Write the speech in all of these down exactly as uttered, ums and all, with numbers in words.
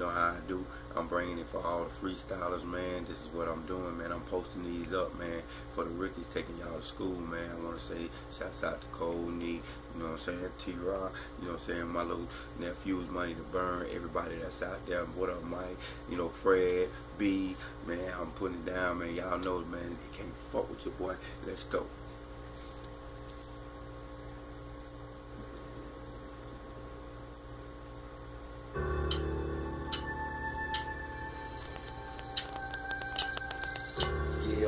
know how I do. I'm bringing it for all the freestylers, man. This is what I'm doing, man. I'm posting these up, man, for the rookies taking y'all to school, man. I want to say shouts out to Cole Nee, you know what I'm saying, T-Rock, you know what I'm saying, my little nephews, Money to Burn, everybody that's out there. What up, Mike? You know, Fred, B, man, I'm putting it down, man. Y'all know, man, you can't fuck with your boy. Let's go. Yeah.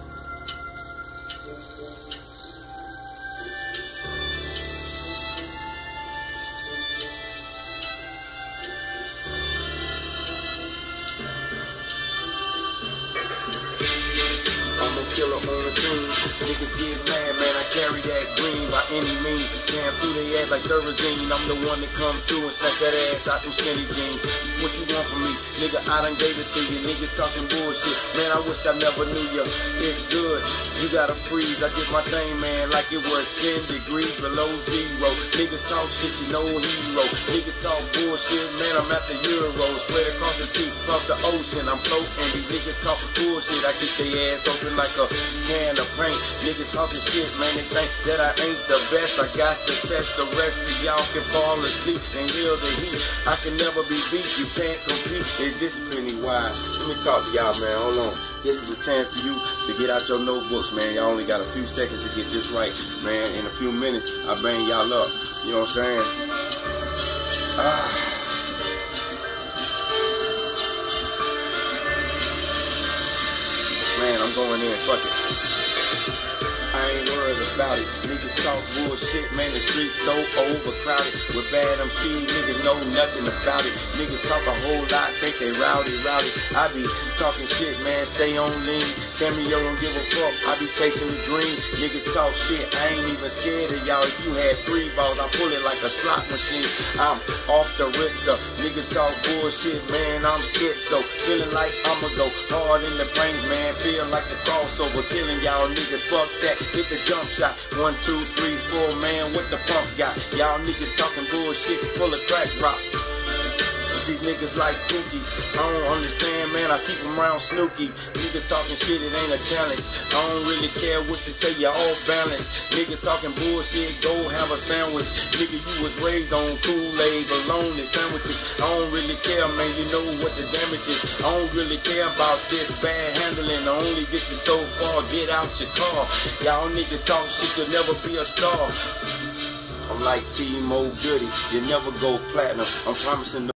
I'm a killer on the team. Niggas get mad, man. I carry that green by any means. Damn through they ass like Thurazine. I'm the one that come through and snap that ass out them skinny jeans. What you want from me? Nigga, I done gave it to you. Niggas talking bullshit. Man, I wish I never knew you. It's good. You gotta freeze. I did my thing, man, like it was ten degrees below zero. Niggas talk shit, you know hero. Niggas talk bullshit, man, I'm at the Euro. Spread across the sea, across the ocean. I'm floating. These niggas talk bullshit. I keep their ass open like a can of paint. Niggas talking shit, man, they think that I ain't the best. I got to test the rest of y'all can fall asleep and heal the heat. I can never be beat, you can't compete. It's discipline wide. Let me talk to y'all, man, hold on. This is a chance for you to get out your notebooks, man. Y'all only got a few seconds to get this right, man. In a few minutes, I bang y'all up. You know what I'm saying? Ah. Man, I'm going in, fuck it. I ain't worried about it. Niggas talk bullshit, man, the streets so overcrowded. With bad M Cs, niggas know nothing about it. Niggas talk a whole lot, think they rowdy, rowdy. I be talking shit, man, stay on lean. Cameo don't give a fuck, I be chasing the dream. Niggas talk shit, I ain't even scared of y'all. If you had three balls, I pull it like a slot machine. I'm off the Richter. Niggas talk bullshit, man, I'm schizo. Feeling like I'ma go hard in the paint, man. Feel like the crossover, killing y'all niggas, fuck that. Hit the jump shot, one, two, three, four, man, what the pump got? Y'all niggas talking bullshit, full of crack rocks. These niggas like cookies, I don't understand, man, I keep them around Snooki. Niggas talking shit, it ain't a challenge. I don't really care what to say, you're off balance. Niggas talking bullshit, go have a sandwich. Nigga, you was raised on Kool-Aid, bologna sandwiches. I don't really care, man, you know what the damage is. I don't really care about this bad handling. I only get you so far, get out your car. Y'all niggas talk shit, you'll never be a star. I'm like T-Mo Goody, you never go platinum. I'm promising